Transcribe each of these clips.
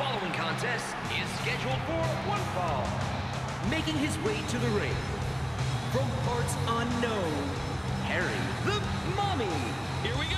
following contest is scheduled for one fall. Making his way to the ring, from parts unknown, Harry the Mummy. Here we go.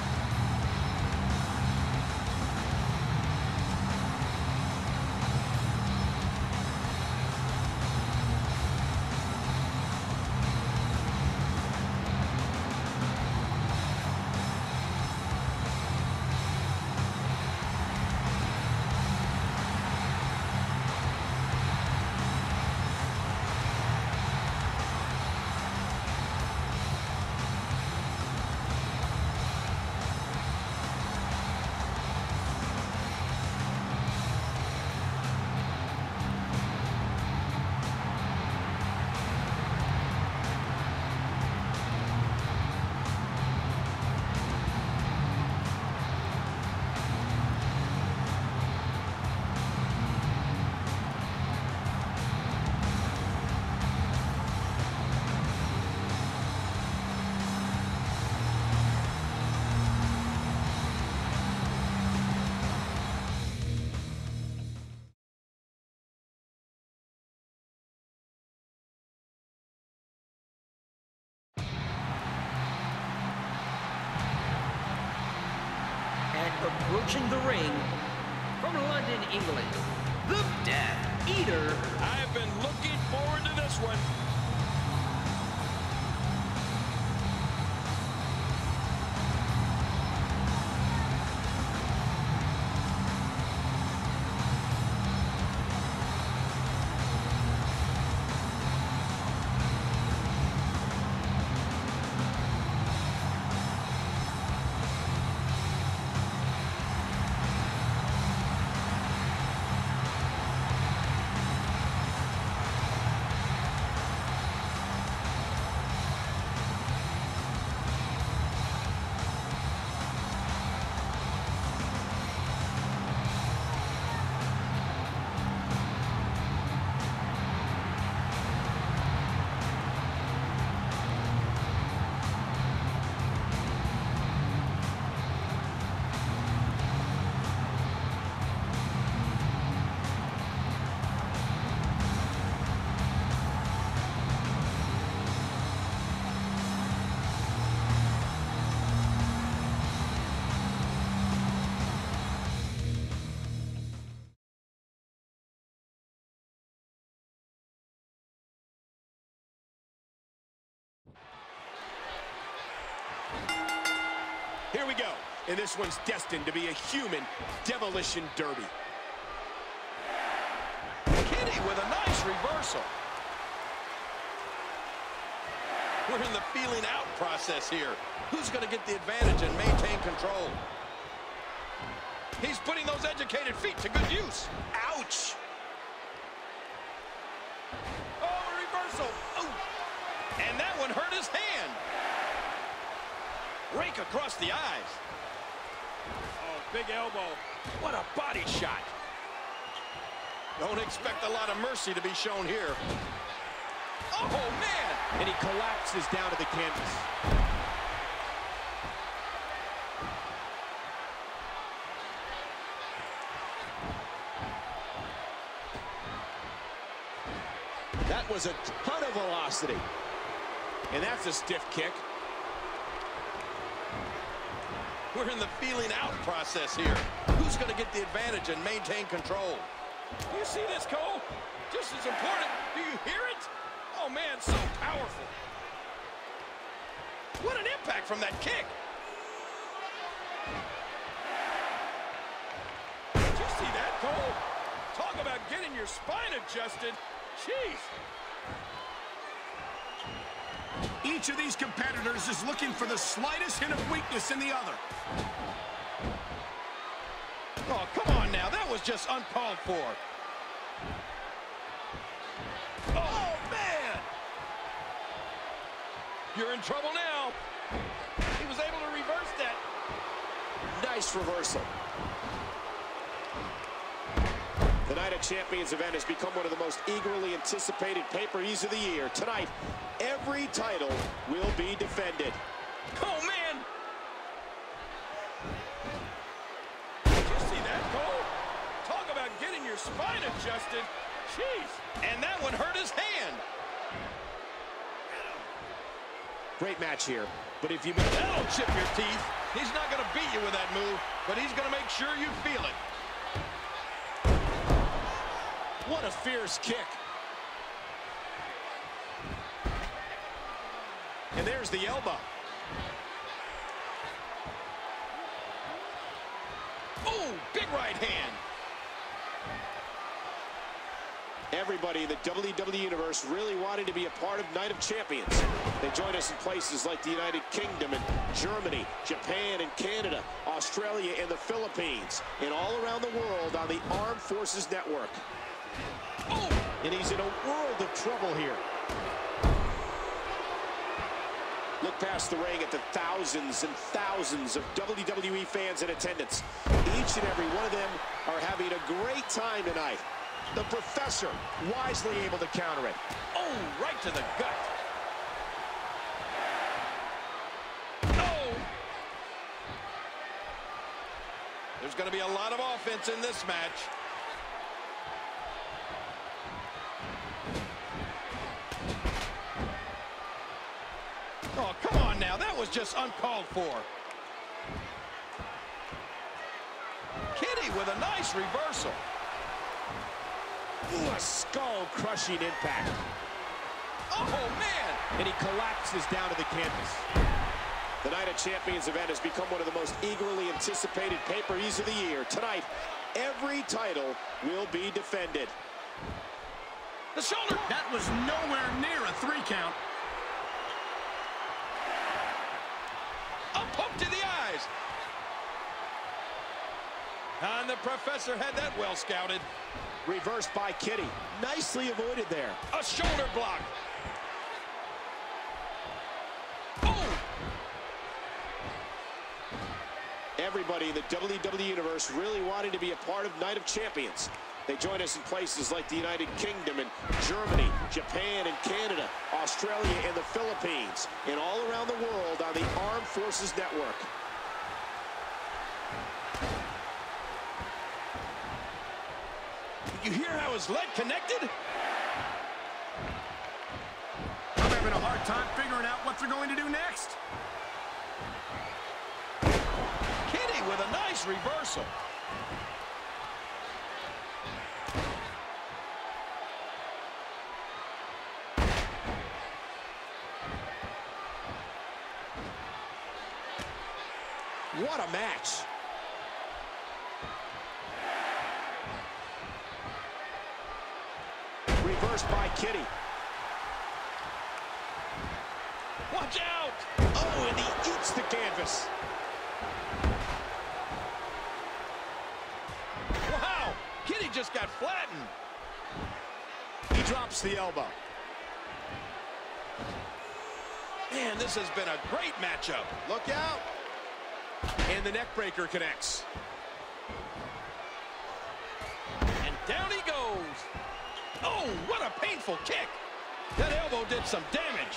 Approaching the ring, from London, England, the Death Eater. I've been looking forward to this one. Here we go, and this one's destined to be a human demolition derby. Kitty with a nice reversal. We're in the feeling out process here. Who's going to get the advantage and maintain control? He's putting those educated feet to good use. Ouch! Oh, reversal. Oh. And that one hurt his hand. Rake across the eyes. Oh, big elbow. What a body shot. Don't expect a lot of mercy to be shown here. Oh, man! And he collapses down to the canvas. That was a ton of velocity. And that's a stiff kick. We're in the feeling out process here. Who's going to get the advantage and maintain control? You see this, Cole? Just as important. Do you hear it? Oh, man, so powerful. What an impact from that kick. Did you see that, Cole? Talk about getting your spine adjusted. Jeez. Each of these competitors is looking for the slightest hint of weakness in the other. Oh, come on now. That was just uncalled for. Oh, man! You're in trouble now. He was able to reverse that. Nice reversal. The Night of Champions event has become one of the most eagerly anticipated pay-per-views of the year. Tonight, every title will be defended. Oh, man! Did you see that, Cole? Talk about spine adjusted. Jeez. And that one hurt his hand. Great match here. But if you... That'll chip your teeth. He's not going to beat you with that move, but he's going to make sure you feel it. What a fierce kick. And there's the elbow. Oh, big right hand. Everybody in the WWE Universe really wanted to be a part of Night of Champions. They joined us in places like the United Kingdom and Germany, Japan and Canada, Australia and the Philippines, and all around the world on the Armed Forces Network. Oh! And he's in a world of trouble here. Look past the ring at the thousands and thousands of WWE fans in attendance. Each and every one of them are having a great time tonight. The Professor wisely able to counter it. Oh, right to the gut. Oh! There's going to be a lot of offense in this match. Oh, come on now. That was just uncalled for. Kitty with a nice reversal. Ooh, a skull-crushing impact. Oh, man. And he collapses down to the canvas. The Night of Champions event has become one of the most eagerly anticipated pay-per-views of the year. Tonight, every title will be defended. The shoulder. That was nowhere near a 3 count. A poke to the eyes. And the Professor had that well scouted. Reversed by Kitty. Nicely avoided there. A shoulder block. Oh! Everybody in the WWE Universe really wanted to be a part of Night of Champions. They join us in places like the United Kingdom and Germany, Japan and Canada, Australia and the Philippines, and all around the world on the Armed Forces Network. You hear how his leg connected? I'm having a hard time figuring out what they're going to do next. Kitty with a nice reversal. What a match. Reversed by Kitty. Watch out! Oh, and he eats the canvas. Wow! Kitty just got flattened. He drops the elbow. Man, this has been a great matchup. Look out. And the neck breaker connects. And down he goes. Oh, what a painful kick. That elbow did some damage.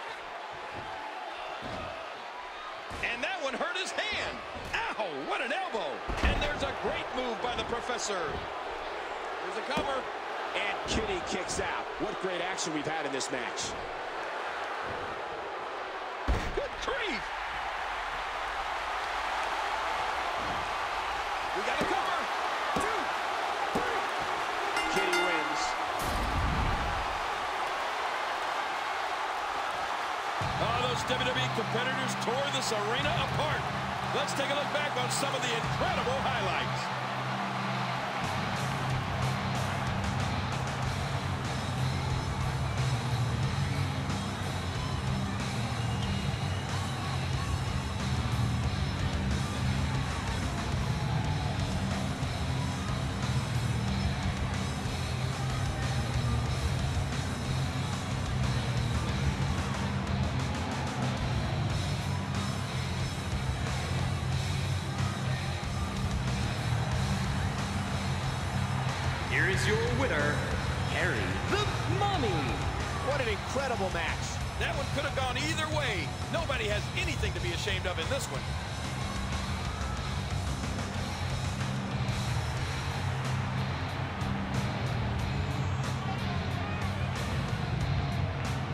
And that one hurt his hand. Ow, what an elbow. And there's a great move by the Professor. There's a cover. And Kitty kicks out. What great action we've had in this match. Good grief. We got a cover. 2, 3. Kitty wins. Oh, those WWE competitors tore this arena apart. Let's take a look back on some of the incredible highlights. Here is your winner, Harry the Mummy. What an incredible match. That one could have gone either way. Nobody has anything to be ashamed of in this one.